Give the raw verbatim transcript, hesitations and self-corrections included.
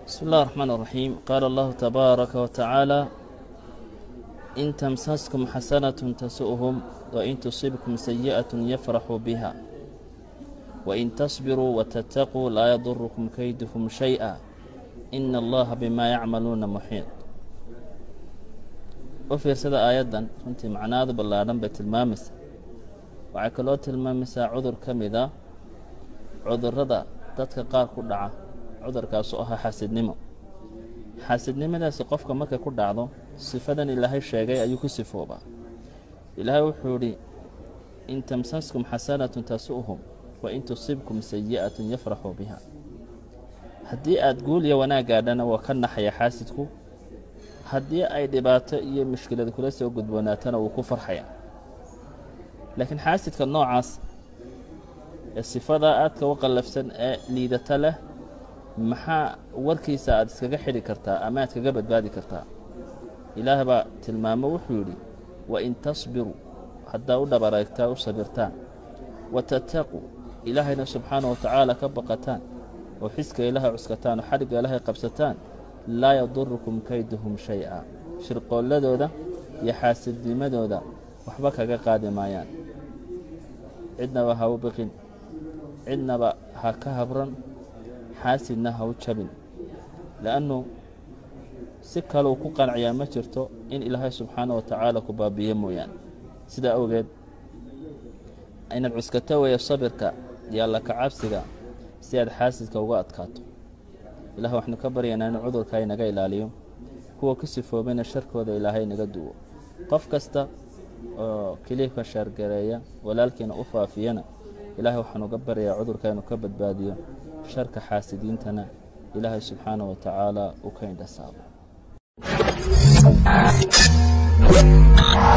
بسم الله الرحمن الرحيم. قال الله تبارك وتعالى: إن تمسسكم حسنة تسؤهم وإن تصبكم سيئة يفرحوا بها وإن تصبروا وتتقوا لا يضركم كيدهم شيئا إن الله بما يعملون محيط. وفي سيدة آيادا كنت معناه بالله بيت المامس وعكلوت المامس عذر كمذا عذر رضا dadka qaar ku dhaca cudurkaas oo ah xaasidnimo. xaasidnimadaas qofka markay ku dhacdo sifadan ilaahay sheegay ayuu ku sifoobaa. ilaahay wuxuu yiri: in tamsaskum hasanatun tasu'hum wa in tusibkum sayyi'atun yafrahu biha. haddii aad guul iyo wanaag gaadhana waa ka naxaya xaasidku, haddii ay dhibaato iyo mushkilad kula soo gudboonaatana wuu ku farxaya. laakiin xaasidka noocaas sifada aadka u qallafsan ee liidata leh maxaa warkiisa aad iskaga xidhi kartaa ama aad kaga badbaadi kartaa? ilaahay baa tilmaamo wuxuu yidhi: wa in tasbiru, haddaa u dhabaraytaa u sabirtaan, watataquu, ilaahayna subxaana wa tacaala ka baqataan oo xiska ilaahay cuskataan oo xadhigga ilaahay qabsataan, laa yadurukum kayduhum shay-a, shirqoolladooda iyo xaasidnimadooda waxba kaga qaadi maayaan. cidnaba ha u biqin, cidnaba ha ka habran, xaasidna ha u jabin, لأنه si kale uu ku qanciyaa ma jirto in ilaahay subxaanahu wa tacaala ku baabiyo mooyaan. sidaa awgeed inaad cuskato weeyo sabirka iyo alla ka cabsiga si aad xaasidka uga adkaato. ilaahay waxaanu ka baryaynaa inuu cudurka inaga ilaaliyo, kuwa ku sifoobayna sharkooda ilaahay inaga duwo. qof kasta oo kiliifka shaargareeya walaalkiina u faafiyana ilaahay waxaanu ga baryaa cudurka inuu ka badbaadiyo, sharka xaasidiintana ilaahay subxaanahu wa tacaala uu ka indhasaabo.